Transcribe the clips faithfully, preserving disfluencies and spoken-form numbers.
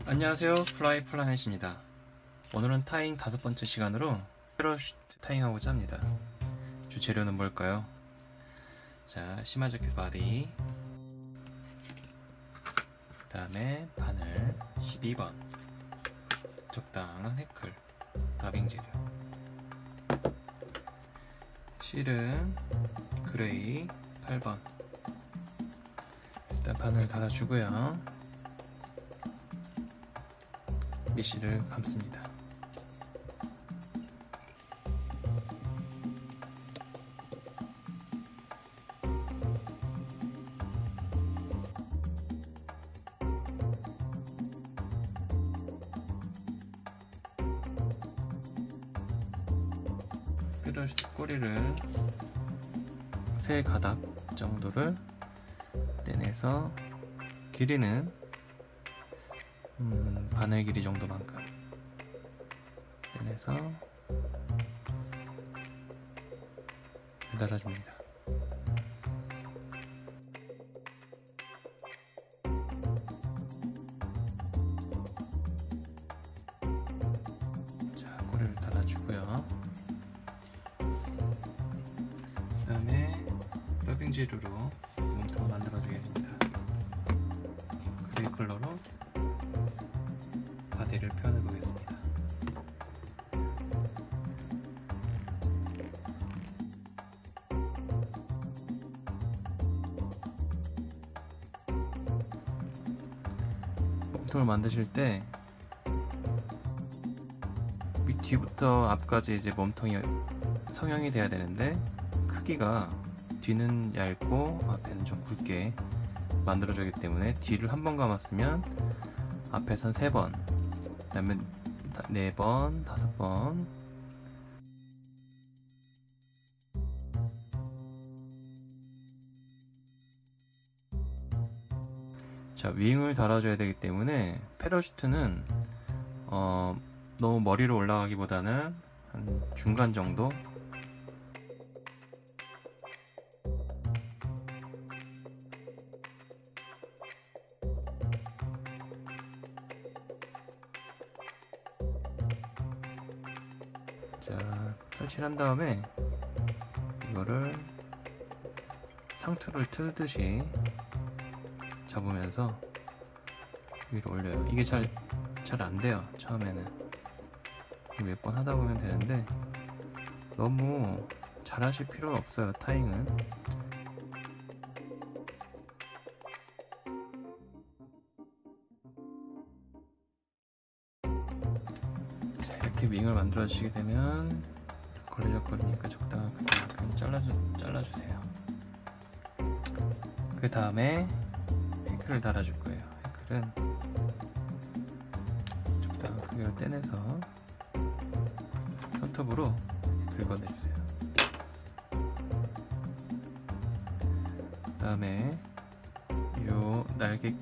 안녕하세요, 플라이 플라넷입니다. 오늘은 타잉 다섯 번째 시간으로 패러슈트 타잉 하고자 합니다. 주재료는 뭘까요? 자, 시마자켓 바디, 그 다음에 바늘 십이 번, 적당한 해클, 다빙 재료, 실은 그레이 팔 번. 일단 바늘 달아주고요. 미시를 감습니다. 패러슈트 꼬리를 세 가닥 정도를 떼내서 길이는 음, 바늘 길이 정도만큼 떼내서 매달아줍니다. 자, 꼬리를 달아주고요. 그 다음에 더빙 재료로 몸통을 만들어주겠습니다. 그레이 컬러로 바디를 표현해 보겠습니다. 몸통을 만드실 때 뒤부터 앞까지 이제 몸통이 성형이 돼야 되는데 크기가 뒤는 얇고 앞에는 좀 굵게 만들어지기 때문에 뒤를 한 번 감았으면 앞에선 세 번, 그 다음에 네 번, 다섯 번. 자, 윙을 달아줘야 되기 때문에 패러슈트는 어, 너무 머리로 올라가기보다는 한 중간 정도. 자, 설치를 한 다음에 이거를 상투를 틀듯이 잡으면서 위로 올려요. 이게 잘 잘 안 돼요, 처음에는. 몇 번 하다 보면 되는데 너무 잘 하실 필요는 없어요, 타잉은. 자, 이렇게 윙을 만들어 주시게 되면 걸리적거리니까 적당한 크기만큼 잘라주, 잘라주세요. 그 다음에 해클을 달아줄 거예요. 해클은 적당한 크기를 떼내서 손톱으로 긁어내주세요. 그 다음에 요 날개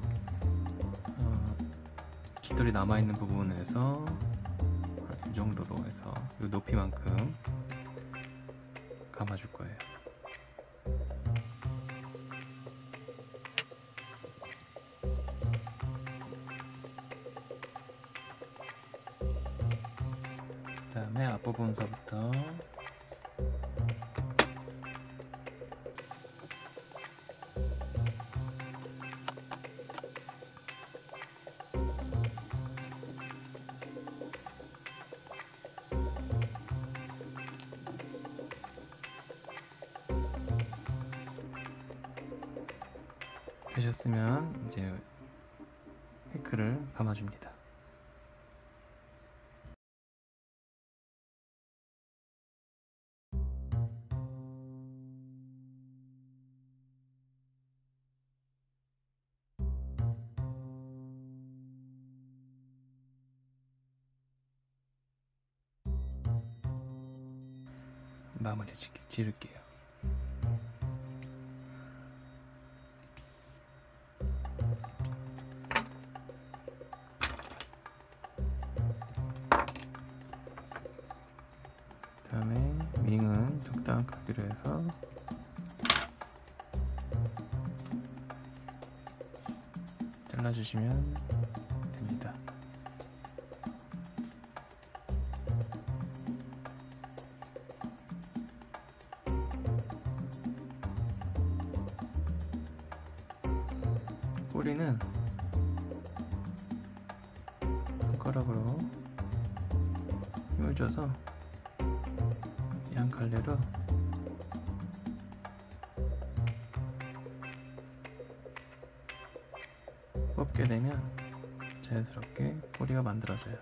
어, 깃털이 남아있는 부분에서 이 정도로 해서 요 높이만큼 감아줄 거예요. 그 다음에 앞부분서부터 되셨으면 이제 해크를 감아줍니다. 마무리 지을게요. 그 다음에 윙은 적당한 크기로 해서 잘라주시면 됩니다. 꼬리는 손가락으로 힘을 줘서 양 갈래로 뽑게 되면 자연스럽게 꼬리가 만들어져요.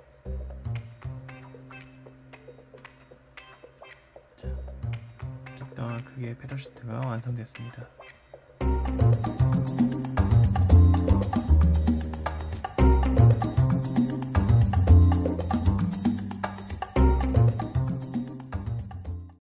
자, 적당한 크기의 패러슈트가 완성됐습니다.